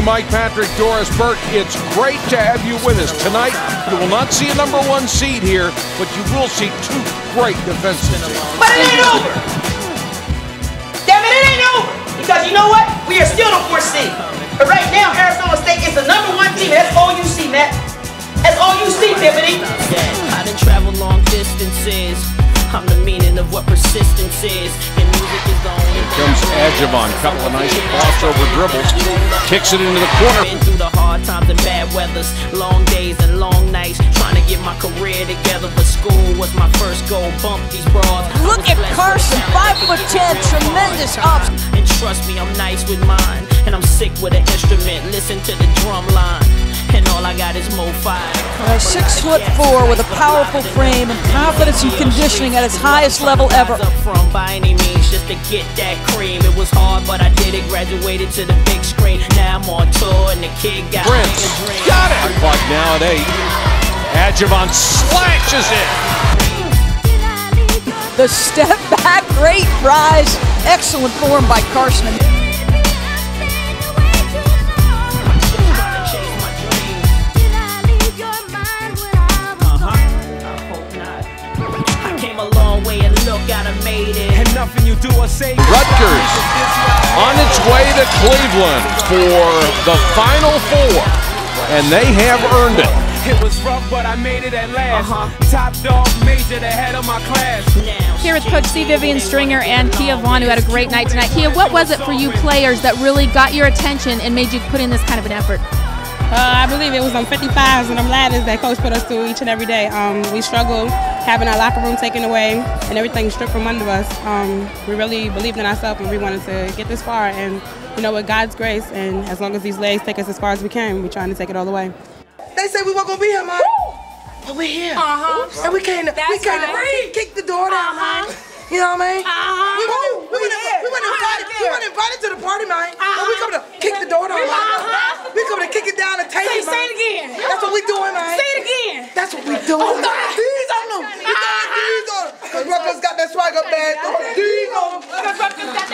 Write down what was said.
Mike Patrick, Doris Burke, it's great to have you with us. Tonight, you will not see a #1 seed here, but you will see two great defensive teams. But it ain't over! Damn it, it ain't over! Because you know what? We are still the 4th seed. But right now, Arizona State is the #1 team. That's all you see, Matt. That's all you see, Tiffany. I done traveled long distances. I'm the meaning of what persistence is. And music is the only. Here comes Adjavon, couple of nice crossover dribbles, kicks it into the corner. Been through the hard times and bad weathers, long days and long nights, trying to get my career together. But school was my first goal. Bump these broads. Look at Carson, 5'10", tremendous ups. And trust me, I'm nice with mine, and I'm sick with an instrument. Listen to the drum line. And all I got is Mo 5. 6'4" with a powerful frame and confidence and conditioning at its highest level ever. Up from by any means just to get that cream. It was hard, but I did it. Graduated to the big screen. Now I'm on tour, and the kid got Prince, me a dream. got it. Clock now at 8. Adjavon slashes it. The step back, great rise, excellent form by Carson. Gotta made it. And nothing you do or say. Rutgers on its way to Cleveland for the Final Four, and they have earned it. It was rough, but I made it at last. Top dog, major, the head of my class. Here with Coach C, Vivian Stringer, and Kia Vaughn, who had a great night tonight. Kia, what was it for you players that really got your attention and made you put in this kind of an effort? I believe it was on 55s and them ladders that Coach put us through each and every day. We struggled having our locker room taken away and everything stripped from under us. We really believed in ourselves and we wanted to get this far. And you know, with God's grace and as long as these legs take us as far as we can, we're trying to take it all the way. They said we weren't going to be here, man. But we're here. And we came to kick the door down, man. You know what I mean? We weren't invited to the party, man. And we come to kick the door down, man. We come to kick it down and take it, man. Say it again. That's what we doing, man. Say it again. That's what we doing. Oh, these on them. Because Rutgers got that swagger bag. These on them.